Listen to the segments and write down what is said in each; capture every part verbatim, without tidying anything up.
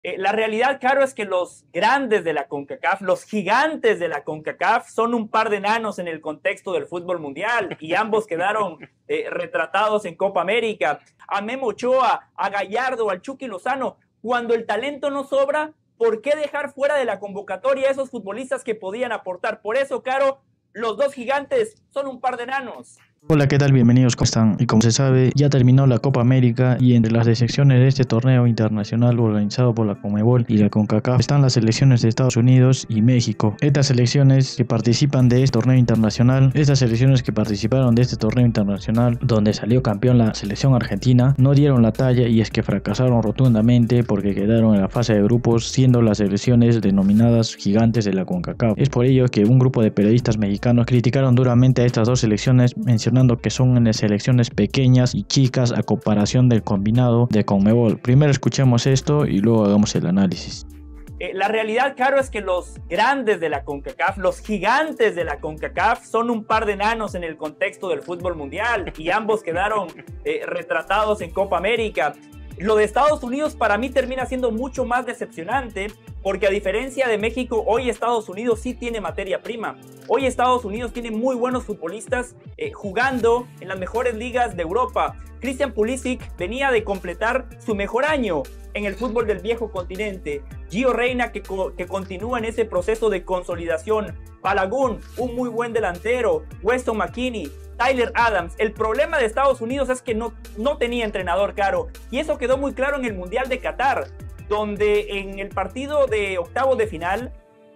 Eh, la realidad, Caro, es que los grandes de la CONCACAF, los gigantes de la CONCACAF, son un par de enanos en el contexto del fútbol mundial y ambos quedaron eh, retratados en Copa América. A Memo Ochoa, a Gallardo, al Chucky Lozano, cuando el talento no sobra, ¿por qué dejar fuera de la convocatoria a esos futbolistas que podían aportar? Por eso, Caro, los dos gigantes son un par de enanos. Hola, ¿qué tal? Bienvenidos, ¿cómo están? Y como se sabe, ya terminó la Copa América y entre las selecciones de este torneo internacional organizado por la Conmebol y la CONCACAF están las selecciones de Estados Unidos y México. Estas selecciones que participan de este torneo internacional, estas selecciones que participaron de este torneo internacional donde salió campeón la selección argentina, no dieron la talla y es que fracasaron rotundamente porque quedaron en la fase de grupos siendo las selecciones denominadas gigantes de la CONCACAF. Es por ello que un grupo de periodistas mexicanos criticaron duramente a estas dos selecciones, mencionando que son en selecciones pequeñas y chicas a comparación del combinado de Conmebol. Primero escuchemos esto y luego hagamos el análisis. Eh, la realidad, Caro, es que los grandes de la CONCACAF, los gigantes de la CONCACAF, son un par de enanos en el contexto del fútbol mundial y ambos quedaron eh, retratados en Copa América. Lo de Estados Unidos para mí termina siendo mucho más decepcionante porque, a diferencia de México, hoy Estados Unidos sí tiene materia prima. Hoy Estados Unidos tiene muy buenos futbolistas eh, jugando en las mejores ligas de Europa. Christian Pulisic venía de completar su mejor año en el fútbol del viejo continente. Gio Reyna, que, co que continúa en ese proceso de consolidación. Balogun, un muy buen delantero. Weston McKennie, Tyler Adams. El problema de Estados Unidos es que no, no tenía entrenador, Caro. Y eso quedó muy claro en el Mundial de Qatar, donde en el partido de octavos de final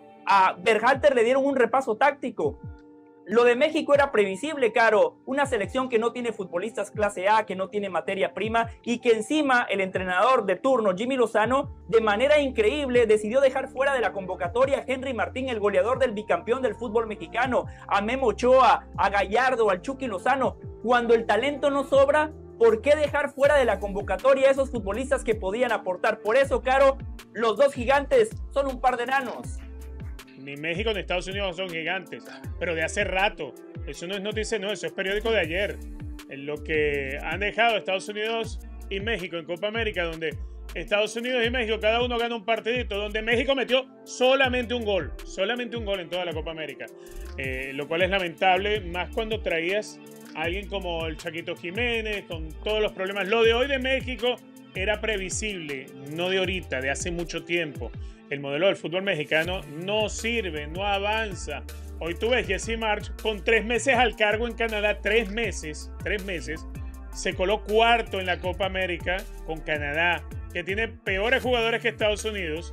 a Berhalter le dieron un repaso táctico. Lo de México era previsible, Caro. Una selección que no tiene futbolistas clase A, que no tiene materia prima y que encima el entrenador de turno, Jimmy Lozano, de manera increíble decidió dejar fuera de la convocatoria a Henry Martín, el goleador del bicampeón del fútbol mexicano, a Memo Ochoa, a Gallardo, al Chucky Lozano. Cuando el talento no sobra, ¿por qué dejar fuera de la convocatoria a esos futbolistas que podían aportar? Por eso, Caro, los dos gigantes son un par de enanos. Ni México ni Estados Unidos son gigantes, pero de hace rato. Eso no es noticia, no, eso es periódico de ayer. En lo que han dejado Estados Unidos y México en Copa América, donde Estados Unidos y México cada uno gana un partidito, donde México metió solamente un gol, solamente un gol en toda la Copa América, eh, lo cual es lamentable, más cuando traías a alguien como el Chaquito Jiménez, con todos los problemas. Lo de hoy de México era previsible, no de ahorita, de hace mucho tiempo. El modelo del fútbol mexicano no sirve, no avanza. Hoy tú ves Jesse Marsch con tres meses al cargo en Canadá, tres meses, tres meses, se coló cuarto en la Copa América con Canadá, que tiene peores jugadores que Estados Unidos,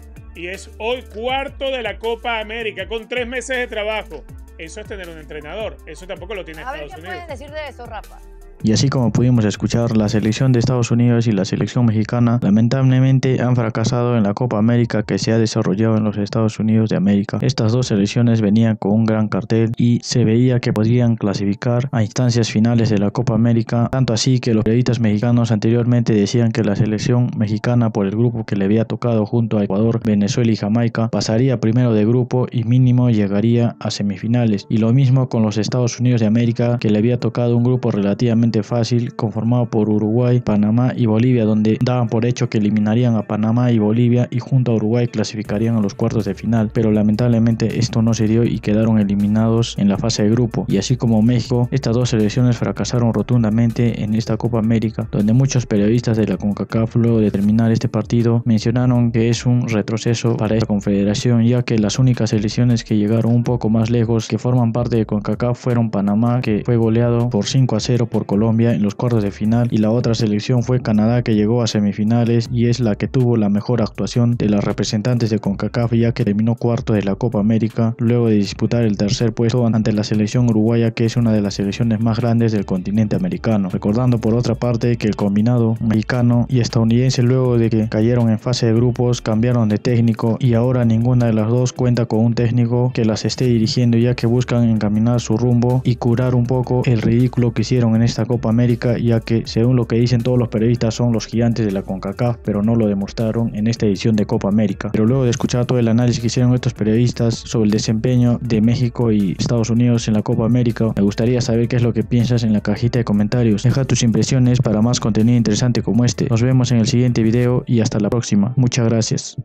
y es hoy cuarto de la Copa América con tres meses de trabajo. Eso es tener un entrenador, eso tampoco lo tiene Estados Unidos. A ver, ¿qué puedes decir de eso, Rafa? Y así como pudimos escuchar, la selección de Estados Unidos y la selección mexicana lamentablemente han fracasado en la Copa América que se ha desarrollado en los Estados Unidos de América. Estas dos selecciones venían con un gran cartel y se veía que podían clasificar a instancias finales de la Copa América, tanto así que los periodistas mexicanos anteriormente decían que la selección mexicana, por el grupo que le había tocado junto a Ecuador, Venezuela y Jamaica, pasaría primero de grupo y mínimo llegaría a semifinales. Y lo mismo con los Estados Unidos de América, que le había tocado un grupo relativamente fácil conformado por Uruguay, Panamá y Bolivia, donde daban por hecho que eliminarían a Panamá y Bolivia y junto a Uruguay clasificarían a los cuartos de final, pero lamentablemente esto no se dio y quedaron eliminados en la fase de grupo. Y así como México, estas dos selecciones fracasaron rotundamente en esta Copa América, donde muchos periodistas de la CONCACAF, luego de terminar este partido, mencionaron que es un retroceso para esta confederación, ya que las únicas selecciones que llegaron un poco más lejos que forman parte de CONCACAF fueron Panamá, que fue goleado por cinco a cero por Colombia Colombia en los cuartos de final, y la otra selección fue Canadá, que llegó a semifinales y es la que tuvo la mejor actuación de las representantes de CONCACAF, ya que terminó cuarto de la Copa América luego de disputar el tercer puesto ante la selección uruguaya, que es una de las selecciones más grandes del continente americano. Recordando por otra parte que el combinado mexicano y estadounidense, luego de que cayeron en fase de grupos, cambiaron de técnico y ahora ninguna de las dos cuenta con un técnico que las esté dirigiendo, ya que buscan encaminar su rumbo y curar un poco el ridículo que hicieron en esta Copa América, ya que según lo que dicen todos los periodistas son los gigantes de la CONCACAF, pero no lo demostraron en esta edición de Copa América. Pero luego de escuchar todo el análisis que hicieron estos periodistas sobre el desempeño de México y Estados Unidos en la Copa América, me gustaría saber qué es lo que piensas en la cajita de comentarios. Deja tus impresiones para más contenido interesante como este. Nos vemos en el siguiente video y hasta la próxima. Muchas gracias.